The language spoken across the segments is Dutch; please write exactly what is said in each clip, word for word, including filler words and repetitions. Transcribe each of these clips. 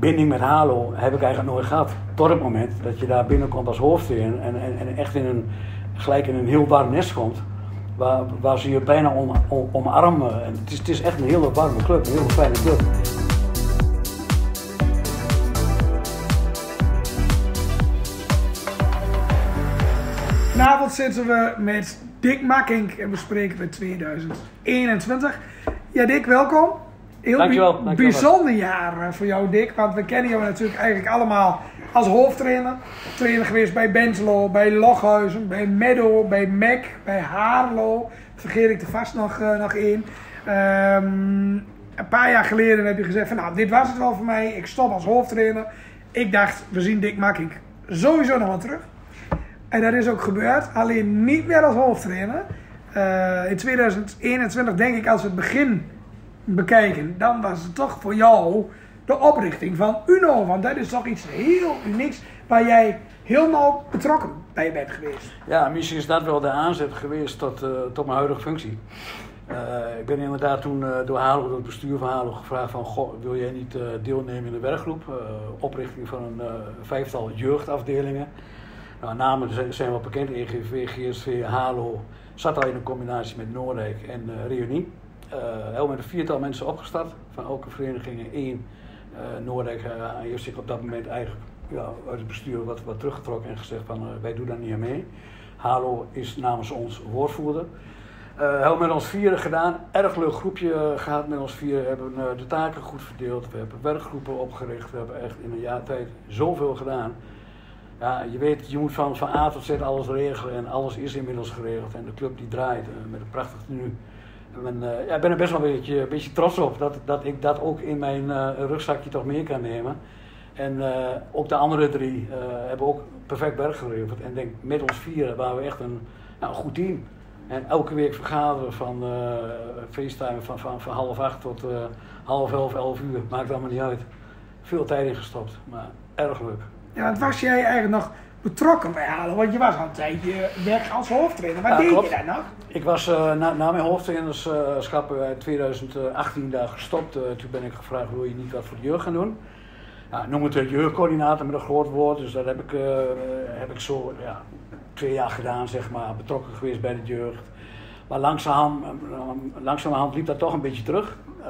binding met Halo heb ik eigenlijk nooit gehad. Tot het moment dat je daar binnenkomt als hoofdtrainer en, en, en echt in een, gelijk in een heel warm nest komt. Waar, waar ze je bijna om, om, omarmen. En het, is, het is echt een hele warme club, een hele fijne club. Vanavond zitten we met Dick Makink en bespreken we tweeduizend eenentwintig. Ja, Dick, welkom. Heel dankjewel, bi- dankjewel. bijzonder jaar voor jou, Dick. Want we kennen jou natuurlijk eigenlijk allemaal als hoofdtrainer. Trainer geweest bij Benslo, bij Lochhuizen, bij Meddo, bij M E C, bij Haarlo. Vergeet ik er vast nog, uh, nog één. Um, een paar jaar geleden heb je gezegd van nou, dit was het wel voor mij. Ik stop als hoofdtrainer. Ik dacht, we zien Dick Makink sowieso nog wel terug. En dat is ook gebeurd, alleen niet meer als hoofdtrainer. Uh, in tweeduizend eenentwintig denk ik, als we het begin bekijken, dan was het toch voor jou de oprichting van Uno. Want dat is toch iets heel unieks waar jij heel nauw betrokken bij bent geweest. Ja, misschien is dat wel de aanzet geweest tot, uh, tot mijn huidige functie. Uh, ik ben inderdaad toen uh, door Halo, door het bestuur van Halo gevraagd van, goh, wil jij niet uh, deelnemen in de werkgroep? Uh, oprichting van een uh, vijftal jeugdafdelingen. Nou, namen zijn wel bekend, E G V, G S V, Halo, zat al in een combinatie met Noordijk en uh, Reunie. Uh, heel met een viertal mensen opgestart, van elke vereniging één. Uh, Noordijk uh, heeft zich op dat moment eigenlijk ja, uit het bestuur wat, wat teruggetrokken en gezegd van uh, wij doen daar niet aan mee. Halo is namens ons woordvoerder. Uh, heel met ons vieren gedaan, erg leuk groepje uh, gehad met ons vieren, hebben uh, de taken goed verdeeld, we hebben werkgroepen opgericht, we hebben echt in een jaar tijd zoveel gedaan. Ja, je weet, je moet van, van A tot Z alles regelen en alles is inmiddels geregeld en de club die draait uh, met een prachtig tenue. En, uh, ja, ik ben er best wel een beetje, een beetje trots op dat, dat ik dat ook in mijn uh, rugzakje toch mee kan nemen. En uh, ook de andere drie uh, hebben ook perfect werk geleverd. En denk, met ons vieren waren we echt een, nou, een goed team. En elke week vergaderen van uh, FaceTime van, van, van half acht tot uh, half elf, elf uur. Maakt allemaal niet uit. Veel tijd ingestopt, maar erg leuk. Ja, want was jij eigenlijk nog betrokken bij Halo? Want je was al een tijdje weg als hoofdtrainer. Wat ja, deed klopt. je daar nog? Ik was uh, na, na mijn hoofdtrainerschap in tweeduizend achttien daar gestopt. Uh, toen ben ik gevraagd, wil je niet wat voor de jeugd gaan doen? Ja, noem het jeugdcoördinator met een groot woord. Dus dat heb ik, uh, heb ik zo ja, twee jaar gedaan, zeg maar. Betrokken geweest bij de jeugd. Maar langzaam, langzamerhand liep dat toch een beetje terug. Uh,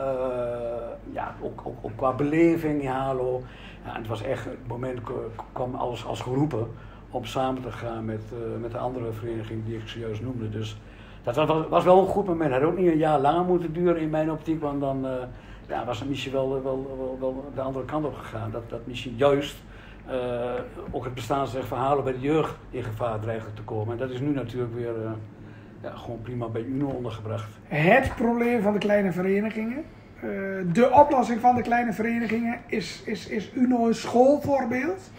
ja, ook, ook, ook qua beleving in Halo. Ja, het was echt, het moment kwam alles als geroepen om samen te gaan met, uh, met de andere vereniging die ik zojuist noemde. Dus dat was, was wel een goed moment. Het had ook niet een jaar langer moeten duren in mijn optiek, want dan uh, ja, was het misschien wel, wel, wel, wel de andere kant op gegaan. Dat, dat misschien juist uh, ook het bestaansrecht van Halo bij de jeugd in gevaar dreigde te komen. En dat is nu natuurlijk weer uh, ja, gewoon prima bij Uno ondergebracht. Het probleem van de kleine verenigingen. Uh, de oplossing van de kleine verenigingen, is, is, is Uno een schoolvoorbeeld?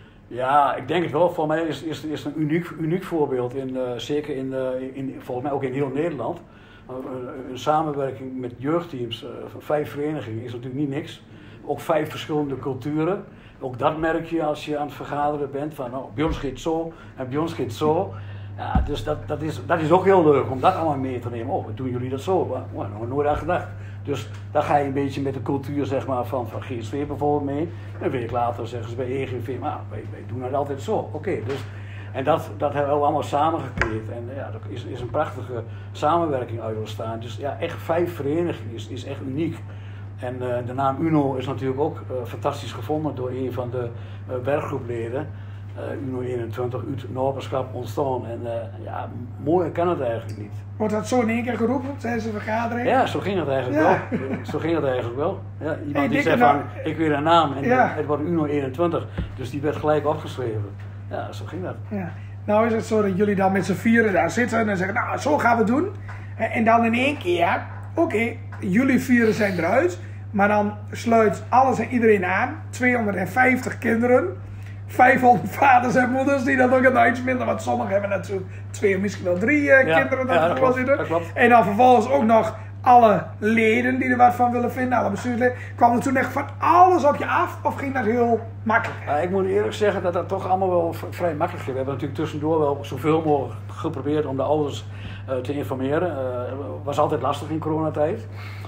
Ja, ik denk het wel. Voor mij is, is, is een uniek, uniek voorbeeld, in, uh, zeker in, uh, in, volgens mij ook in heel Nederland. Uh, een samenwerking met jeugdteams uh, van vijf verenigingen is natuurlijk niet niks. Ook vijf verschillende culturen. Ook dat merk je als je aan het vergaderen bent, van oh, bij ons gaat zo en bij ons gaat zo. Ja, dus dat, dat, is, dat is ook heel leuk om dat allemaal mee te nemen. Oh, wat doen jullie dat zo? Oh, daar hebben we nooit aan gedacht. Dus daar ga je een beetje met de cultuur, zeg maar, van, van G S V bijvoorbeeld mee. En een week later zeggen ze bij E G V, maar wij, wij doen het altijd zo. Oké, okay, dus en dat, dat hebben we allemaal samengekleed. En ja, er is, is een prachtige samenwerking uit ontstaan. Dus ja, echt vijf verenigingen is, is echt uniek. En uh, de naam Uno is natuurlijk ook uh, fantastisch gevonden door een van de uh, werkgroepleden. Uh, Uno eenentwintig, uit Noorderschap ontstaan. En uh, ja, mooier kan het eigenlijk niet. Wordt dat zo in één keer geroepen tijdens de vergadering? Ja, zo ging het eigenlijk ja. wel. Zo ging het eigenlijk wel. Ja, iemand hey, die zei van, ik wil een naam en ja. het wordt Uno eenentwintig. Dus die werd gelijk opgeschreven. Ja, zo ging dat. Ja. Nou is het zo dat jullie dan met z'n vieren daar zitten en zeggen, nou zo gaan we het doen. En dan in één keer, oké, okay, jullie vieren zijn eruit. Maar dan sluit alles en iedereen aan. tweehonderdvijftig kinderen. vijfhonderd vaders en moeders die dat ook een iets minder, want sommigen hebben natuurlijk twee, misschien wel drie uh, ja, kinderen dat ja, er wel zitten. Dat klopt. En dan vervolgens ook nog alle leden die er wat van willen vinden, alle bestuursleden. Kwam er toen echt van alles op je af of ging dat heel makkelijk? Ja, ik moet eerlijk zeggen dat dat toch allemaal wel vrij makkelijk ging. We hebben natuurlijk tussendoor wel zoveel mogelijk geprobeerd om de ouders uh, te informeren. Het uh, was altijd lastig in coronatijd.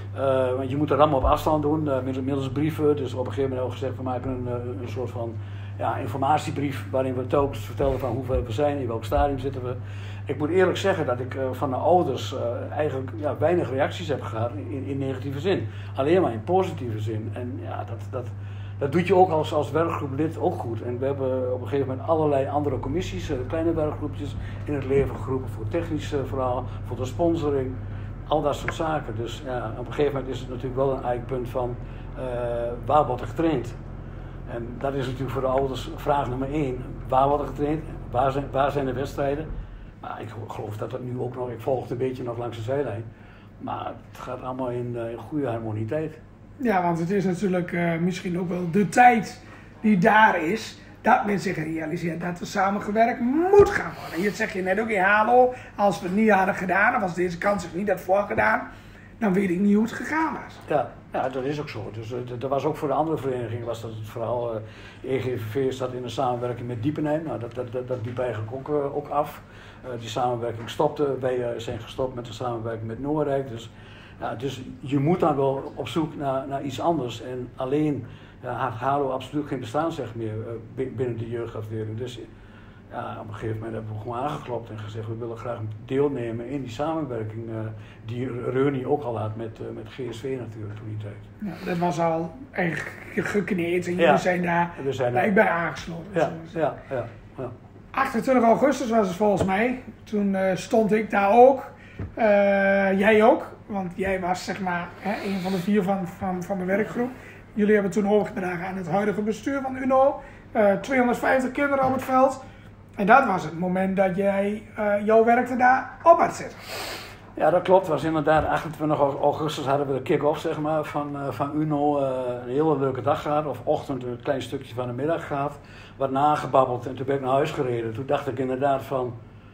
Uh, want je moet het allemaal op afstand doen, uh, middels, middels brieven. Dus op een gegeven moment ook gezegd, we maken een, een soort van ja, informatiebrief waarin we telkens vertellen van hoeveel we zijn, in welk stadium zitten we. Ik moet eerlijk zeggen dat ik uh, van de ouders uh, eigenlijk ja, weinig reacties heb gehad in, in negatieve zin. Alleen maar in positieve zin. En ja, dat, dat, dat doet je ook als, als werkgroeplid ook goed. En we hebben op een gegeven moment allerlei andere commissies, uh, kleine werkgroepjes in het leven geroepen voor het technisch uh, verhaal, voor de sponsoring. Al dat soort zaken. Dus ja, op een gegeven moment is het natuurlijk wel een eikpunt van uh, waar wordt er getraind? En dat is natuurlijk voor de ouders vraag nummer één. Waar wordt er getraind? Waar zijn, waar zijn de wedstrijden? Maar ik geloof dat dat nu ook nog, ik volg het een beetje nog langs de zijlijn. Maar het gaat allemaal in, uh, in goede harmoniteit. Ja, want het is natuurlijk uh, misschien ook wel de tijd die daar is. Dat men zich realiseert dat er samengewerkt moet gaan worden. Je zeg je net ook in Halo, als we het niet hadden gedaan, of als deze kans zich niet had voorgedaan, dan weet ik niet hoe het gegaan was. Ja, ja dat is ook zo. Dus uh, er was ook voor de andere verenigingen was dat het verhaal. Uh, E G V V staat in een samenwerking met Diepenheim. Nou, dat, dat, dat, dat liep eigenlijk ook, uh, ook af. Uh, die samenwerking stopte. Wij uh, zijn gestopt met de samenwerking met Noordrijk. Dus, ja, dus je moet dan wel op zoek naar, naar iets anders. En alleen ja, had Halo absoluut geen bestaansrecht meer uh, binnen de jeugdafdeling. Dus ja, op een gegeven moment hebben we gewoon aangeklopt en gezegd we willen graag deelnemen in die samenwerking uh, die Reuni ook al had met, uh, met G S V natuurlijk toen die tijd. Ja, dat was al echt gekneed en jullie ja, zijn daar we zijn bij, bij aangesloten. Ja, ja, ja, ja. achterentwintig augustus was het volgens mij. Toen uh, stond ik daar ook. Uh, jij ook, want jij was zeg maar hè, een van de vier van, van, van de werkgroep. Jullie hebben toen overgedragen aan het huidige bestuur van UNO. Uh, tweehonderdvijftig kinderen op het veld. En dat was het moment dat jij uh, jouw werk er daar op had zitten. Ja, dat klopt. Was inderdaad achtentwintig augustus hadden we de kick-off zeg maar, van, uh, van UNO. Uh, een hele leuke dag gehad. Of ochtend een klein stukje van de middag gehad. Wat nagebabbeld en toen ben ik naar huis gereden. Toen dacht ik inderdaad van,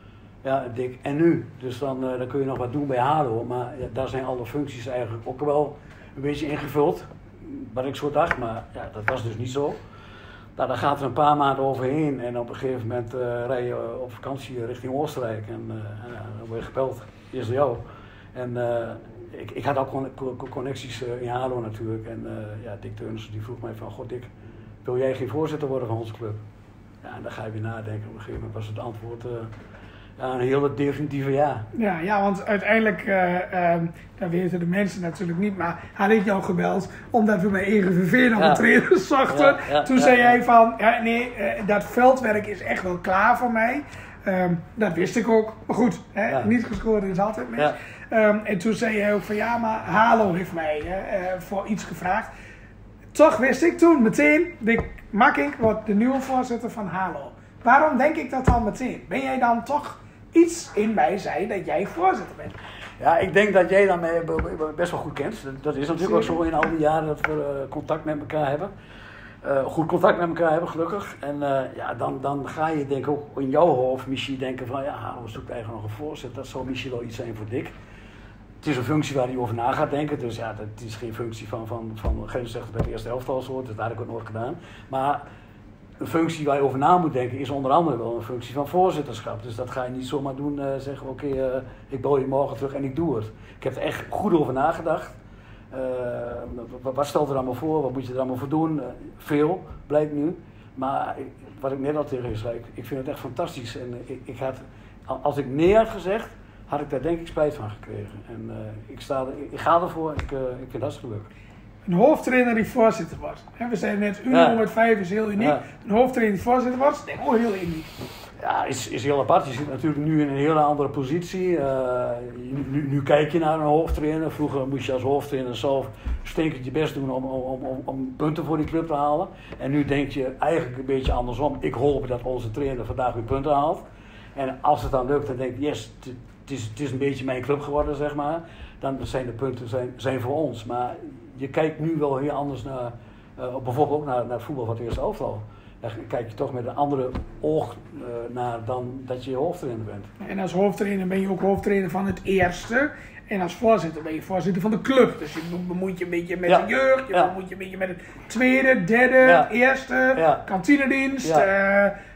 ja Dick, en nu? Dus dan, uh, dan kun je nog wat doen bij Halo. Maar ja, daar zijn alle functies eigenlijk ook wel een beetje ingevuld. Wat ik zo dacht, maar ja, dat was dus niet zo. Nou, daar gaat er een paar maanden overheen en op een gegeven moment uh, rij je op vakantie richting Oostenrijk en, uh, en uh, dan word je gebeld, eerst door jou. En uh, ik, ik had ook con con connecties uh, in Halo natuurlijk en uh, ja, Dick Teunissen die vroeg mij van, god Dick, wil jij geen voorzitter worden van onze club? Ja, en dan ga je weer nadenken. Op een gegeven moment was het antwoord uh, ja, een hele definitieve ja. Ja, ja, want uiteindelijk, uh, uh, dat weten de mensen natuurlijk niet, maar had ik jou gebeld omdat we bij E G V V nog ja. een trainer zochten. Ja, ja, Toen ja, zei ja. jij van, ja, nee, uh, dat veldwerk is echt wel klaar voor mij. Um, dat wist ik ook. Maar goed, hè, ja. niet gescoord is altijd mis. Ja. Um, en toen zei jij ook van, ja, maar Halo heeft mij uh, voor iets gevraagd. Toch wist ik toen meteen, Dick Makking wordt de nieuwe voorzitter van Halo. Waarom denk ik dat dan meteen? Ben jij dan toch... Iets in mij zei dat jij voorzitter bent. Ja, ik denk dat jij daarmee best wel goed kent. Dat is natuurlijk ook zo in al die jaren dat we contact met elkaar hebben. Uh, goed contact met elkaar hebben, gelukkig. En uh, ja, dan, dan ga je denk ik ook in jouw hoofd misschien denken van... ja, we zoeken eigenlijk nog een voorzitter. Dat zou misschien wel iets zijn voor Dick. Het is een functie waar hij over na gaat denken. Dus ja, het is geen functie van, van, van grensrechter bij de eerste elftal zo. Dat had ik ook nooit gedaan. Maar... een functie waar je over na moet denken is onder andere wel een functie van voorzitterschap. Dus dat ga je niet zomaar doen, uh, zeggen oké, okay, uh, ik bel je morgen terug en ik doe het. Ik heb er echt goed over nagedacht. Uh, wat, wat stelt er allemaal voor, wat moet je er allemaal voor doen? Uh, veel, blijkt nu. Maar ik, wat ik net al tegen je zei, ik, ik vind het echt fantastisch. En ik, ik had, als ik nee had gezegd, had ik daar denk ik spijt van gekregen. En uh, ik, sta er, ik, ik ga ervoor, ik, uh, ik vind het hartstikke leuk. Een hoofdtrainer die voorzitter was. We zijn net, UNO ja. honderdvijf is heel uniek. Ja. Een hoofdtrainer die voorzitter was, denk ik ook heel uniek. Ja, is, is heel apart. Je zit natuurlijk nu in een hele andere positie. Uh, nu, nu kijk je naar een hoofdtrainer. Vroeger moest je als hoofdtrainer zelf stinkend je best doen om, om, om, om punten voor die club te halen. En nu denk je eigenlijk een beetje andersom. Ik hoop dat onze trainer vandaag weer punten haalt. En als het dan lukt, dan denk ik, yes, het is, het is een beetje mijn club geworden, zeg maar. Dan zijn de punten zijn, zijn voor ons. Maar je kijkt nu wel heel anders naar, uh, bijvoorbeeld ook naar, naar het voetbal van het eerste elftal. Daar kijk je toch met een andere oog uh, naar dan dat je hoofdtrainer bent. En als hoofdtrainer ben je ook hoofdtrainer van het eerste. En als voorzitter ben je voorzitter van de club. Dus je bemoeit je een beetje met ja. de jeugd, je ja. bemoeit je een beetje met het tweede, derde, ja. eerste, ja. kantinedienst, ja. Uh,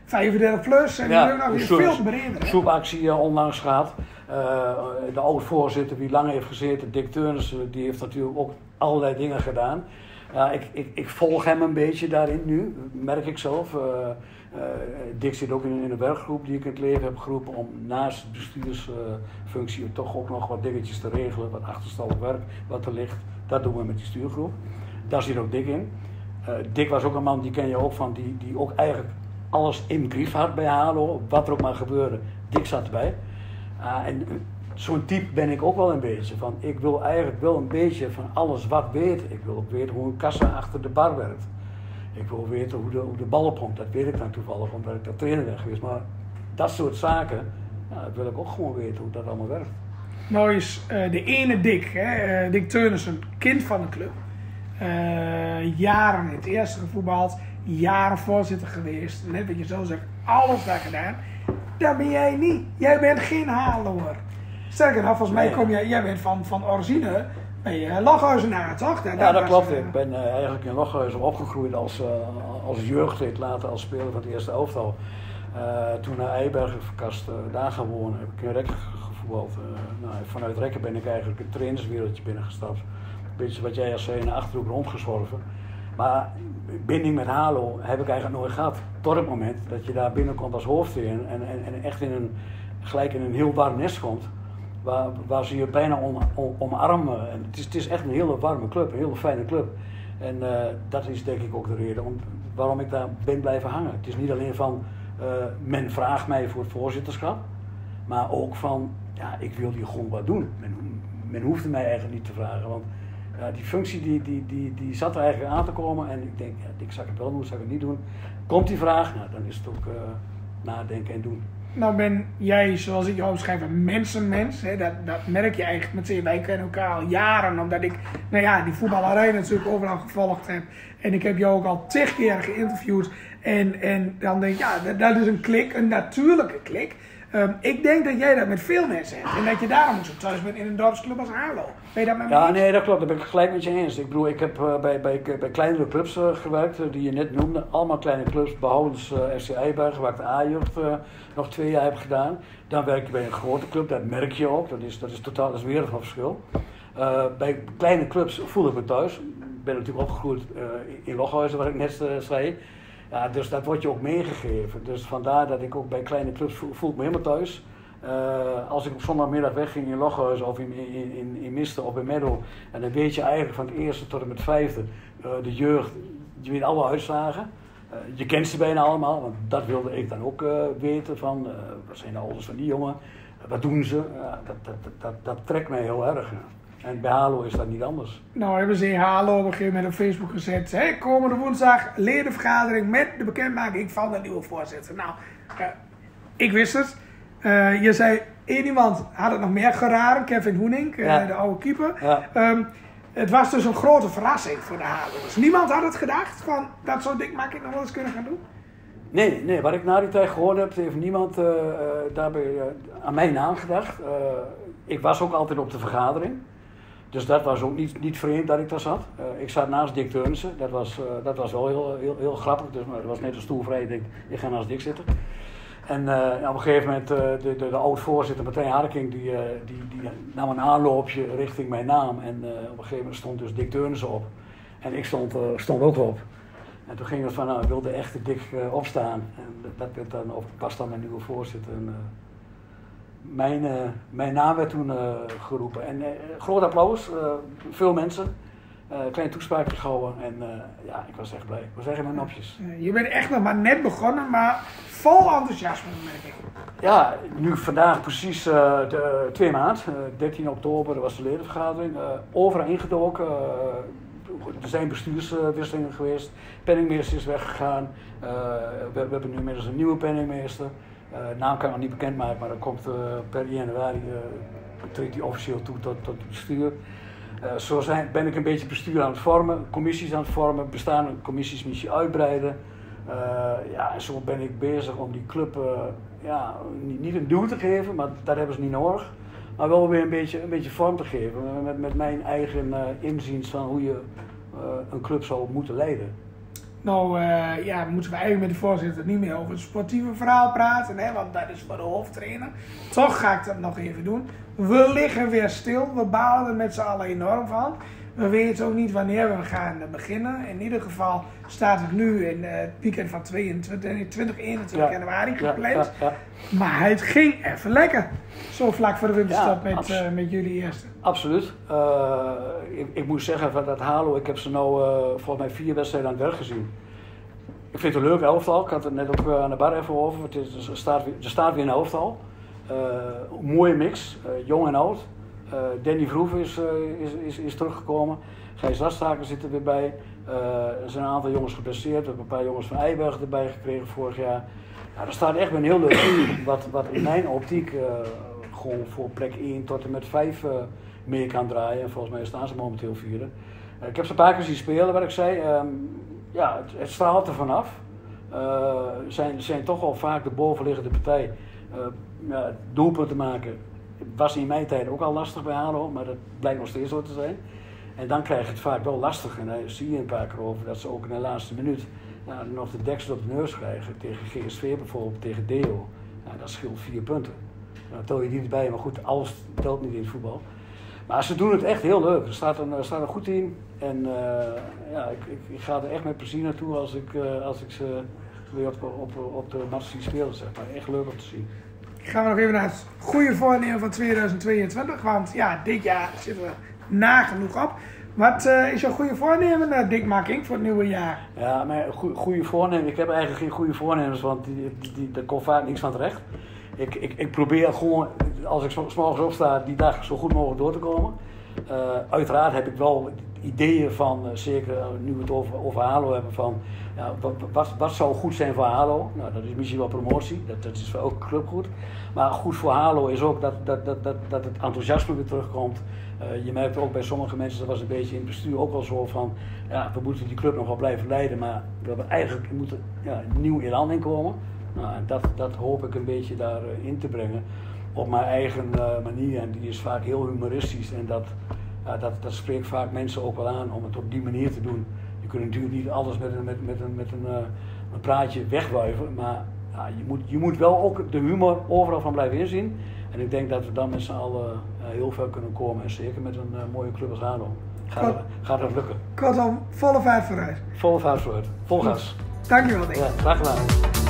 vijfendertig plus en Ja, die nog weer soep- veel breder. hè? Soepactie uh, onlangs gehad. Uh, de oude voorzitter die lang heeft gezeten, Dick Teunissen, die heeft natuurlijk ook allerlei dingen gedaan. Uh, ik, ik, ik volg hem een beetje daarin nu, merk ik zelf. Uh, uh, Dick zit ook in, in een werkgroep die ik in het leven heb geroepen om naast de bestuursfunctie uh, toch ook nog wat dingetjes te regelen, wat achterstallig werk wat er ligt. Dat doen we met die stuurgroep. Daar zit ook Dick in. Uh, Dick was ook een man, die ken je ook van, die, die ook eigenlijk alles in brief had bij Halo, wat er ook maar gebeurde. Dick zat erbij. Uh, en uh, zo'n type ben ik ook wel een beetje. Van, ik wil eigenlijk wel een beetje van alles wat weten. Ik wil ook weten hoe een kassa achter de bar werkt. Ik wil weten hoe de, hoe de bal opkomt. Dat weet ik dan toevallig, omdat ik daar trainer ben geweest. Maar dat soort zaken, nou, dat wil ik ook gewoon weten hoe dat allemaal werkt. Nou is uh, de ene Dick, hè, uh, Dick Teunissen, kind van de club. Uh, jaren in het eerste gevoetbald, jaren voorzitter geweest. Net wat je zo zegt, alles daar gedaan. Dat ben jij niet. Jij bent geen Haloer. Sterker nog, volgens mij Nee. kom jij, jij bent van, van origine, ben je Loghuizenaar, toch? Dat, Ja, dat was, klopt. uh, Ik ben uh, eigenlijk in Loghuizen opgegroeid als, uh, als jeugdlid, later als speler van het eerste elftal. Uh, toen naar Eibergen verkast, uh, daar gaan wonen, heb ik in Rekken gevoetbald. Uh, nou, vanuit Rekken ben ik eigenlijk het trainerswereldje binnengestapt. Een beetje wat jij als zei, in de Achterhoek rondgezworven. Maar binding met Halo heb ik eigenlijk nooit gehad. Tot het moment dat je daar binnenkomt als hoofdtrainer en, en, en echt in een, gelijk in een heel warm nest komt. Waar, waar ze je bijna om, om, omarmen. En het, is, het is echt een hele warme club, een hele fijne club. En uh, dat is denk ik ook de reden om, waarom ik daar ben blijven hangen. Het is niet alleen van, uh, men vraagt mij voor het voorzitterschap. Maar ook van, ja, ik wil hier gewoon wat doen. Men, men hoefde mij eigenlijk niet te vragen. Want ja, die functie die, die, die, die zat er eigenlijk aan te komen. En ik denk, ja, ik zal het wel doen, zal ik het niet doen. Komt die vraag, nou, dan is het ook uh, nadenken en doen. Nou ben jij, zoals ik jou omschrijf, een mensenmens. Hè? Dat, dat merk je eigenlijk met z'n. Wij kennen elkaar al jaren, omdat ik nou ja, die voetballerij natuurlijk overal gevolgd heb. En ik heb jou ook al tig keer geïnterviewd. En, en dan denk ik, ja, dat, dat is een klik, een natuurlijke klik. Um, ik denk dat jij dat met veel mensen hebt. En dat je daarom zo thuis bent in een dorpsclub als Halo. Ben je dat met me Ja, eens? nee, dat klopt. Daar ben ik gelijk met je eens. Ik bedoel, ik heb uh, bij, bij, bij kleinere clubs uh, gewerkt, uh, die je net noemde. Allemaal kleine clubs, behoudens uh, F C Eibergen, waar ik de A-jeugd uh, nog twee jaar heb gedaan. Dan werk je bij een grote club, dat merk je ook. Dat is, dat is totaal, dat is weer een verschil. Uh, bij kleine clubs voel ik me thuis. Ik ben natuurlijk opgegroeid uh, in Loghuizen, waar ik net uh, zei. Ja, dus dat wordt je ook meegegeven. Dus vandaar dat ik ook bij kleine clubs voel, voel ik me helemaal thuis. Uh, als ik op zondagmiddag wegging in Loghuizen of in, in, in, in Misten of in Meddo, en dan weet je eigenlijk van het eerste tot en met het vijfde, uh, de jeugd, je weet alle uitslagen. Uh, je kent ze bijna allemaal, want dat wilde ik dan ook uh, weten van, uh, wat zijn de ouders van die jongen, uh, wat doen ze, uh, dat, dat, dat, dat, dat trekt mij heel erg. Ja. En bij Halo is dat niet anders. Nou hebben ze in Halo op een gegeven moment op Facebook gezet. Hè, komende woensdag ledenvergadering met de bekendmaking van de nieuwe voorzitter. Nou, uh, ik wist het. Uh, je zei, één iemand had het nog meer geraden, Kevin Hoening, uh, Ja. de oude keeper. Ja. Um, het was dus een grote verrassing voor de Halo's. Niemand had het gedacht van, dat zou Dick Makkink nog wel eens kunnen gaan doen? Nee, nee, wat ik na die tijd gehoord heb, heeft niemand uh, uh, daarbij uh, aan mijn naam gedacht. Uh, ik was ook altijd op de vergadering. Dus dat was ook niet, niet vreemd dat ik daar zat. Uh, ik zat naast Dick Teunissen. Dat was, uh, dat was wel heel, heel, heel grappig. Dus, maar het was net een stoel vrij. Ik denk, ik ga naast Dick zitten. En uh, op een gegeven moment, uh, de, de, de oud-voorzitter Martijn Harking, die, uh, die, die nam een aanloopje richting mijn naam. En uh, op een gegeven moment stond dus Dick Teunissen op. En ik stond, uh, stond ook op. En toen ging het van, nou, wilde echt de Dick uh, opstaan. En dat werd dan, of was dan mijn nieuwe voorzitter. En, uh, mijn, uh, mijn naam werd toen uh, geroepen. En uh, groot applaus, uh, veel mensen. Uh, klein toespraakje gehouden en uh, ja, ik was echt blij. Ik was echt in mijn nopjes. Uh, je bent echt nog maar net begonnen, maar vol enthousiasme, merk ik. Ja, nu vandaag precies uh, de, twee maanden, uh, dertien oktober was de ledenvergadering. Uh, overal ingedoken. Uh, er zijn bestuurswisselingen geweest. Penningmeester is weggegaan. Uh, we, we hebben nu inmiddels een nieuwe penningmeester. Uh, naam kan ik nog niet bekendmaken, maar dan komt uh, per januari uh, treedt hij officieel toe tot, tot het bestuur. Uh, zo zijn, ben ik een beetje bestuur aan het vormen, commissies aan het vormen, bestaande commissies misschien uitbreiden. Uh, ja, en zo ben ik bezig om die club uh, ja, niet, niet een duw te geven, maar dat hebben ze niet nodig. Maar wel weer een beetje, een beetje vorm te geven met, met mijn eigen uh, inziens van hoe je uh, een club zou moeten leiden. Nou uh, ja, moeten we eigenlijk met de voorzitter niet meer over het sportieve verhaal praten, hè, want dat is voor de hoofdtrainer. Toch ga ik dat nog even doen. We liggen weer stil, we balen er met z'n allen enorm van. We weten ook niet wanneer we gaan beginnen. In ieder geval staat het nu in het weekend van tweeëntwintig, twintig, eenentwintig ja. januari gepland. Ja, ja, ja. Maar het ging even lekker. Zo vlak voor de winterstop ja, met, uh, met jullie eerste. Absoluut. Uh, ik, ik moet zeggen van dat Halo, ik heb ze nou uh, volgens mij vier wedstrijden aan het werk gezien. Ik vind het een leuk elftal. Ik had het net ook uh, aan de bar even over. Het is, er, staat weer, er staat weer een elftal. Uh, een mooie mix, uh, jong en oud. Uh, Danny Vroeve is, uh, is, is, is teruggekomen. Gijs Lasthaken zit er weer bij. Uh, er zijn een aantal jongens geblesseerd. We hebben een paar jongens van Eiberg erbij gekregen vorig jaar. Ja, er staat echt een heel leuk team. Wat, wat in mijn optiek uh, gewoon voor plek één tot en met vijf uh, mee kan draaien. En volgens mij staan ze momenteel vierde. Uh, ik heb ze een paar keer zien spelen, wat ik zei. Um, ja, het, het straalt er vanaf. Uh, zijn, zijn toch al vaak de bovenliggende partij. Uh, ja, doelpunten maken was in mijn tijd ook al lastig bij Halo, maar dat blijkt nog steeds zo te zijn. En dan krijg je het vaak wel lastig en daar zie je een paar keer over dat ze ook in de laatste minuut ja, nog de deksel op de neus krijgen. Tegen G S V bijvoorbeeld, tegen Deo. Ja, dat scheelt vier punten. Dan tel je die erbij, maar goed, alles telt niet in het voetbal. Maar ze doen het echt heel leuk. Er staat een, er staat een goed team en uh, ja, ik, ik, ik ga er echt met plezier naartoe als ik, uh, als ik ze weer op, op, op de match zie spelen. Zeg maar. Echt leuk om te zien. Gaan we nog even naar het goede voornemen van tweeduizend tweeëntwintig, want ja, dit jaar zitten we nagenoeg op. Wat uh, is jouw goede voornemen, uh, Dick Makking, voor het nieuwe jaar? Ja, maar goede voornemen, ik heb eigenlijk geen goede voornemens, want die, die, die, daar komt vaak niks van terecht. Ik, ik, ik probeer gewoon, als ik 's morgens opsta, die dag zo goed mogelijk door te komen. Uh, uiteraard heb ik wel ideeën van, uh, zeker uh, nu we het over, over Halo hebben, van ja, wat, wat, wat zou goed zijn voor Halo? Nou, dat is misschien wel promotie, dat, dat is voor elke club goed. Maar goed voor Halo is ook dat, dat, dat, dat, dat het enthousiasme weer terugkomt. Uh, je merkt ook bij sommige mensen, dat was een beetje in het bestuur ook wel zo van, ja, we moeten die club nog wel blijven leiden, maar we hebben eigenlijk we moeten, ja, een nieuw elan inkomen. Nou, en dat, dat hoop ik een beetje daarin uh, te brengen op mijn eigen uh, manier. En die is vaak heel humoristisch en dat, uh, dat, dat spreekt vaak mensen ook wel aan om het op die manier te doen. Je kunt natuurlijk niet alles met een, met, met een, met een, uh, een praatje wegwuiven, maar ja, je, moet, je moet wel ook de humor overal van blijven inzien. En ik denk dat we dan met z'n allen uh, heel ver kunnen komen en zeker met een uh, mooie club als Halo. Gaat, gaat dat lukken. Kortom, volle vaart vooruit. Volle vaart vooruit. Vol gas. Dankjewel, Dick. Ja, graag gedaan.